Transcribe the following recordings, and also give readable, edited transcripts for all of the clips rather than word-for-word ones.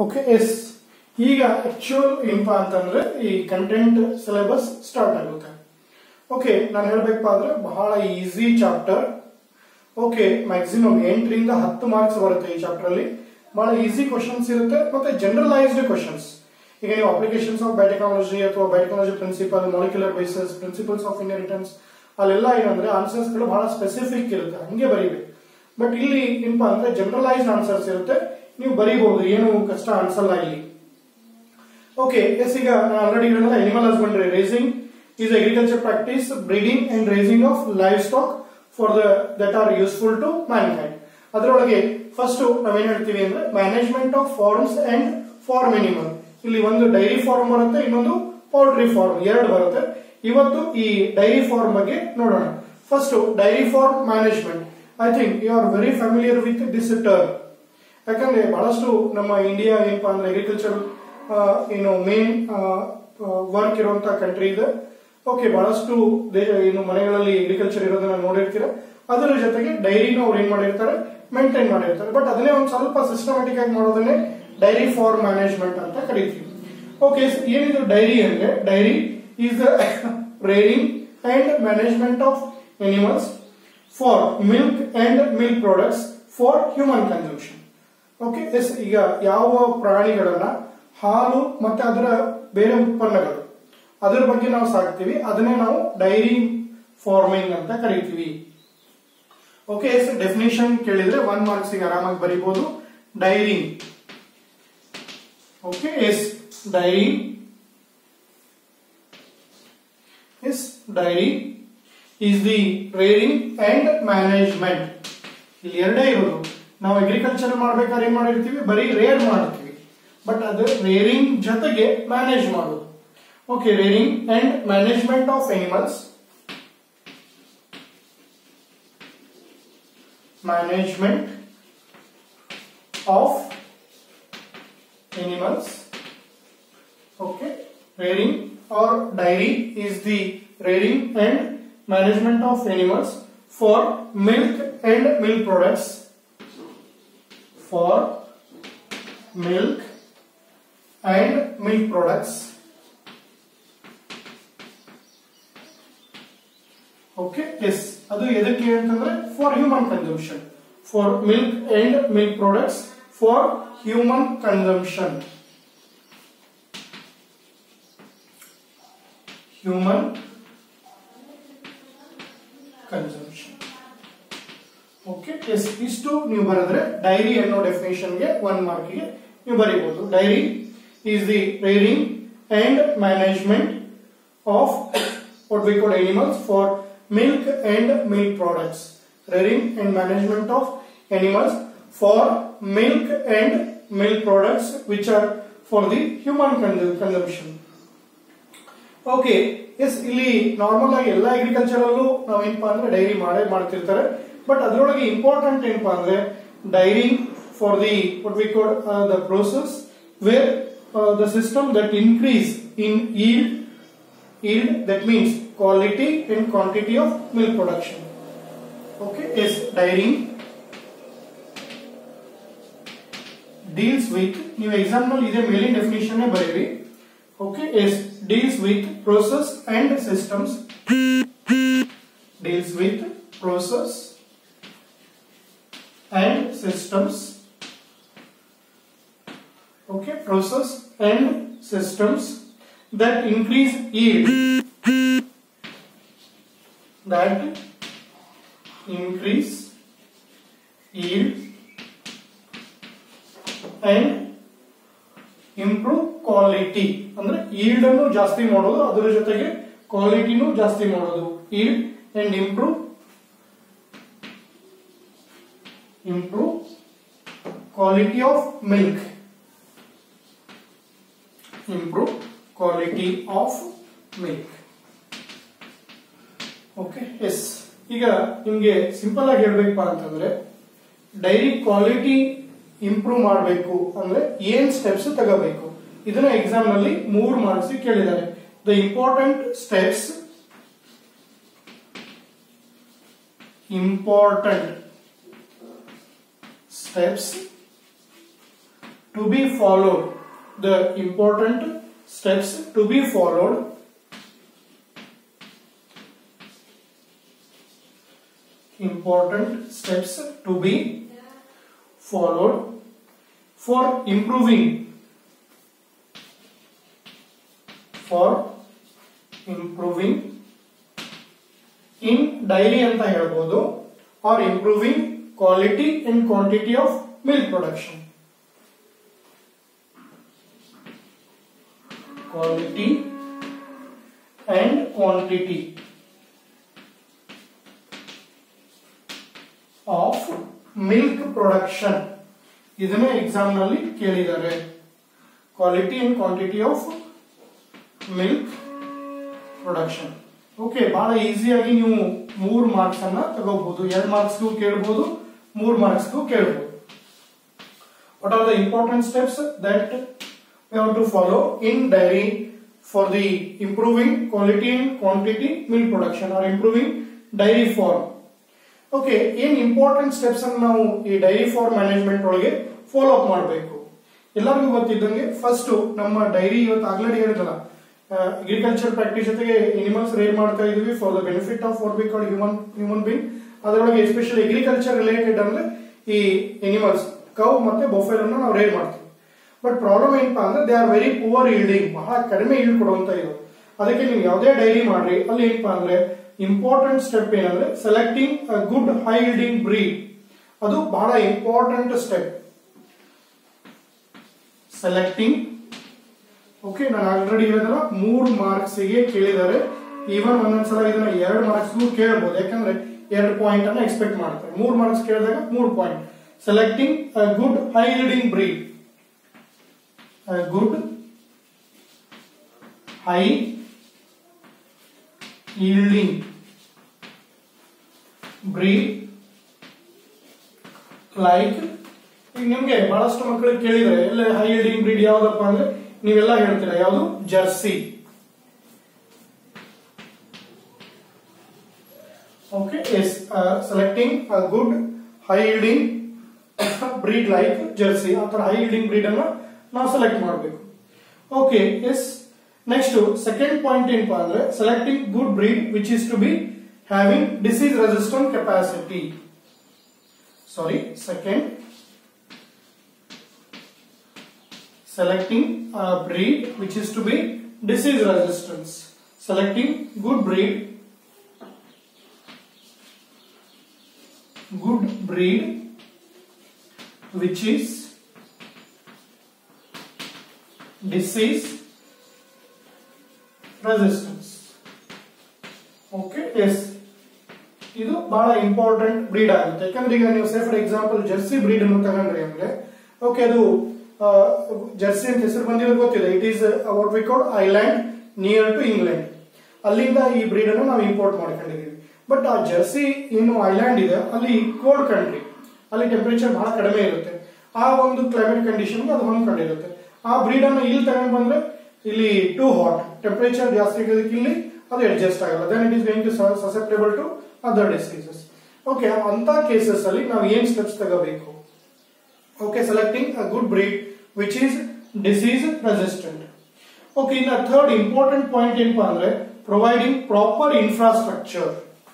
Okay yes ಈಗ actual ಏನಪ್ಪಾ ಅಂತಂದ್ರೆ ಈ ಕಂಟೆಂಟ್ ಸಿಲೆಬಸ್ ಸ್ಟಾರ್ಟ್ ಆಗುತ್ತೆ. ಓಕೆ ನಾನು ಹೇಳಬೇಕಪ್ಪ ಅಂದ್ರೆ ಬಹಳ ಈಸಿ ಚಾಪ್ಟರ್. ಓಕೆ ಮ್ಯಾಕ್ಸಿಮಮ್ 8 ರಿಂದ 10 ಮಾರ್ಕ್ಸ್ ಬರುತ್ತೆ ಈ ಚಾಪ್ಟರ್ ಅಲ್ಲಿ. ಬಹಳ ಈಸಿ ಕ್ವಶನ್ಸ್ ಇರುತ್ತೆ ಮತ್ತೆ ಜನರಲೈಸ್ಡ್ ಕ್ವಶನ್ಸ್. ಈಗ ನೀವು ಅಪ್ಲಿಕೇಶನ್ಸ್ ಆಫ್ ಬಯೋಟೆಕ್ನಾಲಜಿ ಅಥವಾ biotechnology principle, molecular basis, principles of inheritance ಅಲ್ಲೆಲ್ಲ ಏನಂದ್ರೆ ಆನ್ಸರ್ಸ್ ಗಳು ಬಹಳ ಸ್ಪೆಸಿಫಿಕ್ ಇರುತ್ತೆ, ಹಂಗೆ ಬರೀಬೇಕು. ಬಟ್ ಇಲ್ಲಿ ಏನಪ್ಪಾ ಅಂದ್ರೆ ಜನರಲೈಸ್ಡ್ ಆನ್ಸರ್ಸ್ ಇರುತ್ತೆ, ನೀವು ಬರೀಬಹುದು, ಏನು ಕಷ್ಟ ಅನ್ಸಲ್ಲ ಇಲ್ಲಿ. ಓಕೆ ಎಸ್ ಈಗ ನಾನು ಆಲ್ರೆಡಿ ಹೇಳಿದ್ರೆ animal husbandry raising is agriculture practice breeding and raising of livestock for that are useful to mankind. ಅದರೊಳಗೆ ಫಸ್ಟ್ ನಾವೇನ್ ಹೇಳ್ತೀವಿ ಅಂದ್ರೆ management of farms and farm animal. ಇಲ್ಲಿ ಒಂದು ಡೈರಿ ಫಾರ್ಮ್ ಬರುತ್ತೆ, ಇನ್ನೊಂದು ಪೌಲ್ಟ್ರಿ ಫಾರ್ಮ್, ಎರಡು ಬರುತ್ತೆ. ಇವತ್ತು ಈ ಡೈರಿ ಫಾರ್ಮ್ ಬಗ್ಗೆ ನೋಡೋಣ. First dairy farm management. I think you are very familiar with this term. ಯಾಕಂದ್ರೆ ಬಹಳಷ್ಟು ನಮ್ಮ ಇಂಡಿಯಾ ಏನಪ್ಪಾ ಅಂದ್ರೆ ಅಗ್ರಿಕಲ್ಚರ್ ಏನು ಮೇನ್ ವರ್ಕ್ ಇರುವಂತ ಕಂಟ್ರಿ ಇದೆ. ಓಕೆ ಬಹಳಷ್ಟು ಏನು ಮನೆಗಳಲ್ಲಿ ಅಗ್ರಿಕಲ್ಚರ್ ಇರೋದನ್ನ ನೋಡಿರ್ತೀರ. ಅದರ ಜೊತೆಗೆ ಡೈರಿನ ಅವ್ರು ಏನ್ ಮಾಡಿರ್ತಾರೆ, ಮೇಂಟೈನ್ ಮಾಡಿರ್ತಾರೆ. ಬಟ್ ಅದನ್ನೇ ಒಂದು ಸ್ವಲ್ಪ ಸಿಸ್ಟಮ್ಯಾಟಿಕ್ ಆಗಿ ಮಾಡೋದನ್ನೇ ಡೈರಿ ಫಾರ್ಮ್ ಮ್ಯಾನೇಜ್ಮೆಂಟ್ ಅಂತ ಕರಿತೀವಿ. ಓಕೆ ಏನಿದು ಡೈರಿ ಅಂದ್ರೆ, dairy is the rearing and management of animals for milk and milk products for human consumption. Okay yes ಈಗ ಯಾವ ಪ್ರಾಣಿಗಳನ್ನ ಹಾಲು ಮತ್ತೆ ಅದರ ಬೇರೆ ಉತ್ಪನ್ನಗಳು ಅದರ ಬಗ್ಗೆ ನಾವು ಸಾಕ್ತಿವಿ, ಅದನ್ನೇ ನಾವು ಡೈರಿ ಫಾರ್ಮಿಂಗ್ ಅಂತ ಕರಿತೀವಿ. ಓಕೆ ಎಸ್ ಡೆಫಿನೇಷನ್ ಕೇಳಿದ್ರೆ 1 ಮಾರ್ಕ್ಸ್ ಗೆ ಆರಾಮಾಗಿ ಬರೀಬಹುದು. Dairy okay yes dairy yes dairy is the rearing and management. ಇಲ್ಲಿ ಎರಡೇ ಇರೋದು. ನಾವು ಅಗ್ರಿಕಲ್ಚರ್ ಮಾಡ್ಬೇಕಾದ್ರೆ ಏನ್ ಮಾಡಿರ್ತೀವಿ, ಬರೀ ರೇರ್ ಮಾಡ್ತೀವಿ. ಬಟ್ ಅದು ರೇರಿಂಗ್ ಜೊತೆಗೆ ಮ್ಯಾನೇಜ್ ಮಾಡೋದು. Okay, rearing and management of animals. Management of animals. Okay, rearing or dairy is the rearing and management of animals for milk and milk products. For milk and milk products. Okay yes ಅದು ಎದಕ್ಕೆ ಅಂತಂದ್ರೆ for human consumption, for milk and milk products for human consumption. Human consumption. Okay yes ಇಷ್ಟು ನೀವು ಬರೆದ್ರೆ dairy ಅನ್ನೋ ಡೆಫಿನೇಷನ್ಗೆ 1 ಮಾರ್ಕ್ಗೆ ನೀವು ಬರೀಬಹುದು. Dairy is the rearing and management of what we call animals for milk and milk products. Rearing and management of animals for milk and milk products which are for the human consumption. Okay yes ಇಲ್ಲಿ normal ಆಗಿ ಎಲ್ಲ agriculture ಅಲ್ಲೂ ನಾವೇನಪ್ಪ ಅಂದ್ರೆ dairy ಮಾಡ್ತಿರ್ತಾರೆ. But ಅದರೊಳಗೆ important ಏನಪ್ಪಾ ಅಂದ್ರೆ dairy for the what we call the process where the system that increase in yield, that means quality and quantity of milk production. Okay yes dairy deals with, ನೀವು exam ನಲ್ಲಿ ಇದೆ ಮೇಲಿನ definition ಬರೀರಿ. Okay yes deals with process and systems. Deals with process and systems. Okay process and systems that increase yield, that increase yield and improve quality. ಅಂದ್ರೆ yield ಅನ್ನು ಜಾಸ್ತಿ ಮಾಡೋದು, ಅದರ ಜೊತೆಗೆ ಕ್ವಾಲಿಟಿನೂ ಜಾಸ್ತಿ ಮಾಡೋದು. yield and improve quality of milk. Improve quality of milk. Okay yes ಈಗ ನಿಮ್ಗೆ ಸಿಂಪಲ್ ಆಗಿ ಹೇಳ್ಬೇಕಪ್ಪ ಅಂತಂದ್ರೆ ಡೈರಿ ಕ್ವಾಲಿಟಿ ಇಂಪ್ರೂವ್ ಮಾಡಬೇಕು ಅಂದ್ರೆ ಏನ್ ಸ್ಟೆಪ್ಸ್ ತಗೋಬೇಕು, ಇದನ್ನ ಎಕ್ಸಾಮ್ ನಲ್ಲಿ 3 ಮಾರ್ಕ್ಸ್ ಕೇಳಿದ್ದಾರೆ. The important steps to be followed, the important steps to be followed for improving in dairy anta helbodu, or improving quality and quantity of milk production. Quality and quantity of milk production. ಇದನ್ನ exam ನಲ್ಲಿ ಕೇಳಿದ್ದಾರೆ. Quality and quantity of milk production. Okay, ಬಹಳ ಈಸಿಯಾಗಿ ನೀವು 3 marks ಅನ್ನ ತಗೋಬಹುದು. 2 ಮಾರ್ಕ್ಸ್ಗೂ ಕೇಳಬಹುದು, 3 ಮಾರ್ಕ್ಸ್ಗೂ ಕೇಳಬಹುದು. What are the important steps that we have to follow in dairy for the improving quality and quantity milk production or improving dairy farm? Okay, ಏನ್ important steps ಅನ್ನು ನಾವು ಈ ಡೈರಿ ಫಾರ್ಮ್ ಮ್ಯಾನೇಜ್ಮೆಂಟ್ ಒಳಗೆ follow up ಮಾಡಬೇಕು. ಎಲ್ಲರಿಗೂ ಗೊತ್ತಿದ್ದಂಗೆ first ನಮ್ಮ dairy ಇವತ್ತು ಆಲ್ರೆಡಿ ಹೇಳಿದಲ್ಲ, ಅಗ್ರಿಕಲ್ಚರ್ ಪ್ರಾಕ್ಟೀಸ್ ಜೊತೆಗೆ ಎನಿಮಲ್ಸ್ ರೇರ್ ಮಾಡ್ತಾ ಇದೀವಿ for the benefit of what we call human being. ಅದರೊಳಗೆ ಎಸ್ಪೆಷಲಿ ಅಗ್ರಿಕಲ್ಚರ್ ರಿಲೇಟೆಡ್ ಅಂದ್ರೆ ಈ ಎನಿಮಲ್ಸ್ ಕೌ ಮತ್ತೆ ಬೊಫೆಲ್ ಅನ್ನು ನಾವು ರೇರ್ ಮಾಡ್ತೀವಿ. ಬಟ್ ಪ್ರಾಬ್ಲಮ್ ಏನಪ್ಪಾ ಅಂದ್ರೆ they are very poor yielding, ಬಹಳ ಕಡಿಮೆ ಈಲ್ಡ್ ಕೊಡುವಂತ ಇದು. ಅದಕ್ಕೆ ನೀವು ಯಾವುದೇ ಡೈರಿ ಮಾಡ್ರಿ ಅಲ್ಲಿ ಏನಪ್ಪಾ ಅಂದ್ರೆ ಇಂಪಾರ್ಟೆಂಟ್ ಸ್ಟೆಪ್ ಏನಂದ್ರೆ selecting a good high yielding breed. ಅದು ಬಹಳ ಇಂಪಾರ್ಟೆಂಟ್ ಸ್ಟೆಪ್. ಸೆಲೆಕ್ಟಿಂಗ್, ಓಕೆ, ನಾನು ಆಲ್ರೆಡಿ ಹೇಳಿದಲ್ಲ 3 ಮಾರ್ಕ್ಸ್ ಗೆ ಕೇಳಿದ್ದಾರೆ. ಈವನ್ ಒಂದೊಂದ್ಸಲ ಇದನ್ನ 2 ಮಾರ್ಕ್ಸ್ ಕೇಳಬಹುದು, ಯಾಕಂದ್ರೆ 2 ಪಾಯಿಂಟ್ ಅನ್ನ ಎಕ್ಸ್ಪೆಕ್ಟ್ ಮಾಡ್ತಾರೆ. 3 ಮಾರ್ಕ್ಸ್ ಕೇಳಿದಾಗ 3 point. Selecting a good high yielding breed. Good high yielding breed like, ಈಗ ನಿಮ್ಗೆ ಬಹಳಷ್ಟು ಮಕ್ಕಳಿಗೆ ಕೇಳಿದ್ರೆ ಎಲ್ಲ ಹೈ ಈಲ್ಡಿಂಗ್ ಬ್ರೀಡ್ ಯಾವ್ದಪ್ಪ ಅಂದ್ರೆ ನೀವೆಲ್ಲ ಹೇಳ್ತೀರಾ ಯಾವುದು? Jersey. Okay, yes, selecting a good high yielding breed like Jersey. ಆ ತರ ಹೈ ಈಲ್ಡಿಂಗ್ ಬ್ರೀಡ್ ಅನ್ನ ನಾವು ಸೆಲೆಕ್ಟ್ ಮಾಡಬೇಕು. Okay, yes. Next second point ಏನಪ್ಪಾ ಅಂದ್ರೆ selecting good breed which is to be having disease resistant capacity. Sorry, second, selecting a breed which is to be disease resistance. Selecting good breed which is disease resistance. Okay, yes, ಇದು ಬಹಳ important bread ಆಗುತ್ತೆ. ಯಾಕಂದ್ರೆ ಈಗ ನೀವು say for example Jersey breed ಅನ್ನು ತಗೊಂಡ್ರಿ ಅಂದ್ರೆ, okay, ಅದು ಜರ್ಸಿ ಅಂತ ಹೆಸರು ಬಂದಿರೋದು ಗೊತ್ತಿದೆ. It is what we call island near to England. ಅಲ್ಲಿಂದ ಈ ಬ್ರೀಡ್ ಅನ್ನು ನಾವು ಇಂಪೋರ್ಟ್ ಮಾಡ್ಕೊಂಡಿದೀವಿ. ಬಟ್ ಆ ಜರ್ಸಿ ಏನು ಐಲ್ಯಾಂಡ್ ಇದೆ ಅಲ್ಲಿ ಕೋಲ್ಡ್ ಕಂಟ್ರಿ, ಅಲ್ಲಿ ಟೆಂಪರೇಚರ್ ಬಹಳ ಕಡಿಮೆ ಇರುತ್ತೆ. ಆ ಒಂದು ಕ್ಲೈಮೇಟ್ ಕಂಡೀಷನ್ ಅದು ಹೊಂದ್ಕೊಂಡಿರುತ್ತೆ. ಆ ಬ್ರೀಡ್ ಅನ್ನು ಇಲ್ಲಿ ತಗೊಂಡ್ ಬಂದ್ರೆ ಇಲ್ಲಿ ಟೂ ಹಾಟ್, ಟೆಂಪರೇಚರ್ ಜಾಸ್ತಿ ಇರೋದಕ್ಕೆ ಇಲ್ಲಿ ಅದು ಅಡ್ಜಸ್ಟ್ ಆಗಲ್ಲ. Then it is going to susceptible to other diseases. Okay, ಅಂತ ಕೇಸಸ್ ಅಲ್ಲಿ ನಾವು ಏನ್ ಸ್ಟೆಪ್ಸ್ ತಗೋಬೇಕು? Okay, selecting a good breed which is disease resistant. Okay, in the third important point in pandre providing proper infrastructure.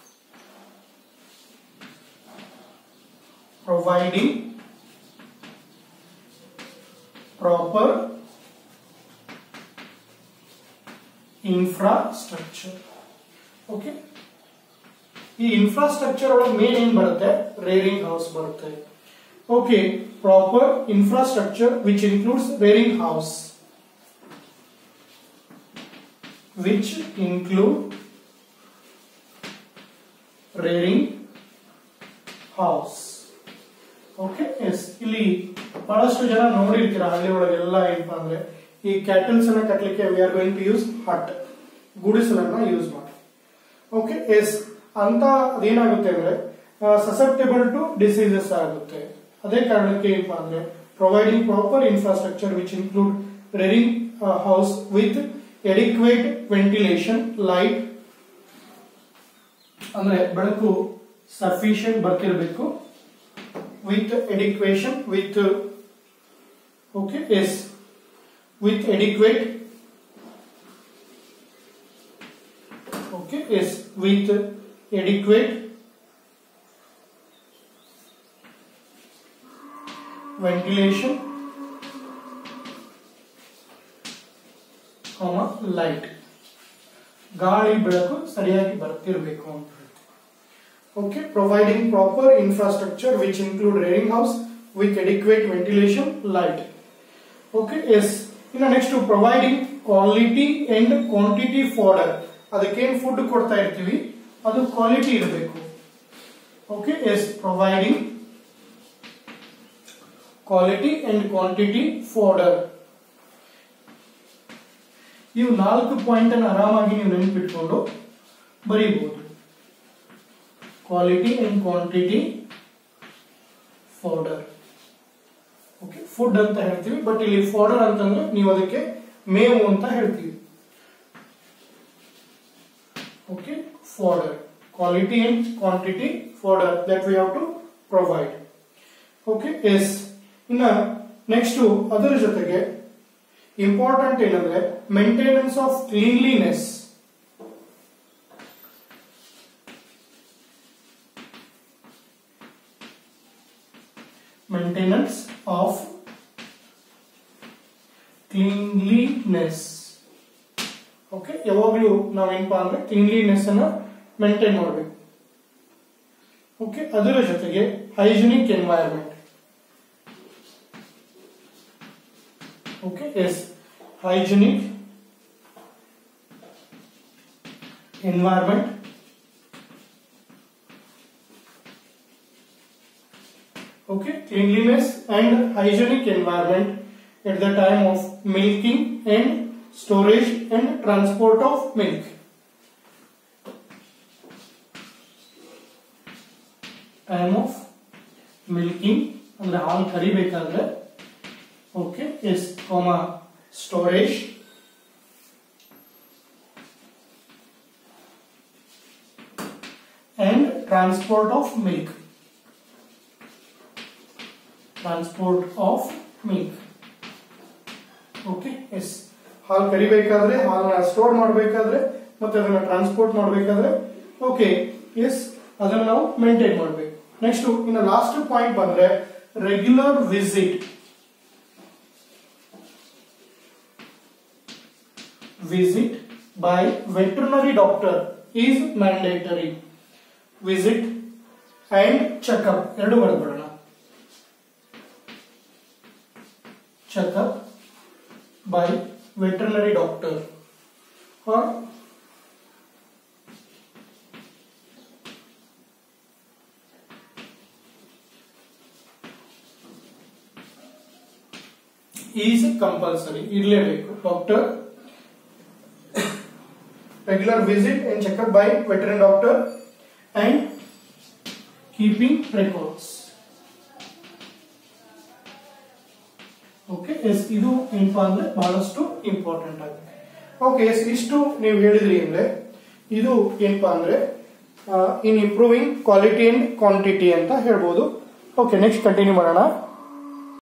Providing proper infrastructure. Okay, ಈ infrastructure ಒಳಗೆ main ಏನ್ ಬರುತ್ತೆ? Rearing house ಬರುತ್ತೆ. Okay, proper infrastructure which includes rearing house, which include rearing house. Okay, yes, ಇಲ್ಲಿ ಬಹಳಷ್ಟು ಜನ ನೋಡಿರ್ತೀರಾ ಹಳ್ಳಿ ಒಳಗೆಲ್ಲ ಏನಪ್ಪಾ ಅಂದ್ರೆ ಈ ಕ್ಯಾಟಲ್ಸ್ ಅನ್ನ ಕಟ್ಟಲಿಕ್ಕೆ we are going to use hut, ಗುಡಿಸಲನ್ನ ಯೂಸ್ ಮಾಡಿ. ಓಕೆ, ಎಸ್, ಅಂತ ಅದೇನಾಗುತ್ತೆ ಅಂದ್ರೆ ಸಸೆಪ್ಟೇಬಲ್ ಟು ಡಿಸೀಸಸ್ ಆಗುತ್ತೆ. ಅದೇ ಕಾರಣಕ್ಕೆ ಏನಪ್ಪಾ ಅಂದ್ರೆ providing proper infrastructure which include rearing house with adequate ventilation, light ಅಂದ್ರೆ ಬೆಳಕು ಸಫಿಶಿಯಂಟ್ ಬರ್ತಿರ್ಬೇಕು, with adequation, with Okay, S with adequate. Okay, S with adequate ventilation, light. ಗಾಳಿ ಬೆಳಕು ಸರಿಯಾಗಿ ಬರ್ತಿರಬೇಕು ಅಂತ ಹೇಳ್ತೀವಿ. Okay, providing proper infrastructure which include rearing house with adequate ventilation, light. Okay, yes. ಇನ್ನು next providing quality and quantity fodder. ಅದಕ್ಕೇನು food ಕೊಡ್ತಾ ಇರ್ತೀವಿ ಅದು ಕ್ವಾಲಿಟಿ ಇರಬೇಕು. Okay, yes, providing quality and quantity fodder. ಇವು 4 ಪಾಯಿಂಟ್ ಅನ್ನು ಆರಾಮಾಗಿ ನೀವು ನೆನಪಿಟ್ಕೊಂಡು ಬರೀಬಹುದು. Quality and quantity fodder. Okay, food ಅಂತ ಹೇಳ್ತೀವಿ, ಬಟ್ ಇಲ್ಲಿ ಫಾಡರ್ ಅಂತಂದ್ರೆ ನೀವು ಅದಕ್ಕೆ ಮೇವು ಅಂತ ಹೇಳ್ತೀವಿ. Okay, fodder, quality and quantity fodder that we have to provide. Okay, yes. ಇನ್ನ ನೆಕ್ಸ್ಟ್ ಅದರ ಜೊತೆಗೆ ಇಂಪಾರ್ಟೆಂಟ್ ಏನಂದ್ರೆ maintenance of cleanliness. Maintenance of cleanliness. Okay, ಯಾವಾಗಲೂ ನಾವೇನಪ್ಪಾ ಅಂದ್ರೆ ಕ್ಲೀನ್ಲಿನೆಸ್ ಅನ್ನ ಮೇಂಟೈನ್ ಮಾಡಬೇಕು. ಓಕೆ, ಅದರ ಜೊತೆಗೆ hygienic environment. Okay, yes, hygienic environment. Okay, cleanliness and hygienic environment at the time of milking and storage and transport of milk. Time of milking ಅಂದ್ರೆ ಹಾಲು ಕರಿಬೇಕಾದ್ರೆ. Okay, yes, storage and transport of milk. Transport of milk. Okay, yes. ಹಾಲು ಕರಿಬೇಕಾದ್ರೆ, ಹಾಲನ್ನ store ಮಾಡಬೇಕಾದ್ರೆ, ಮತ್ತೆ ಅದನ್ನ transport ಮಾಡಬೇಕಾದ್ರೆ, okay, S, ಅದನ್ನ ನಾವು ಮೇಂಟೈನ್ ಮಾಡಬೇಕು. ನೆಕ್ಸ್ಟ್ ಇನ್ನು ಲಾಸ್ಟ್ ಪಾಯಿಂಟ್ ಬಂದ್ರೆ regular visit. Visit by veterinary doctor is mandatory. Visit and checkup ಎರಡು ಬರೆದ್ಬಿಡೋಣ. Checkup by veterinary doctor or is compulsory. ಇರಲೇಬೇಕು. Doctor regular visit and checkup by veterinary doctor and keeping records. Okay, yes, ಇದು ಏನಪ್ಪಾ ಅಂದ್ರೆ ಬಹಳಷ್ಟು important ಆಗಿದೆ. Okay, yes, ಇಷ್ಟು ನೀವು ಹೇಳಿದ್ರಿ ಅಂದ್ರೆ ಇದು ಏನಪ್ಪಾ ಅಂದ್ರೆ in improving quality and quantity ಅಂತ ಹೇಳ್ಬೋದು. ಓಕೆ, ನೆಕ್ಸ್ಟ್ ಕಂಟಿನ್ಯೂ ಮಾಡೋಣ.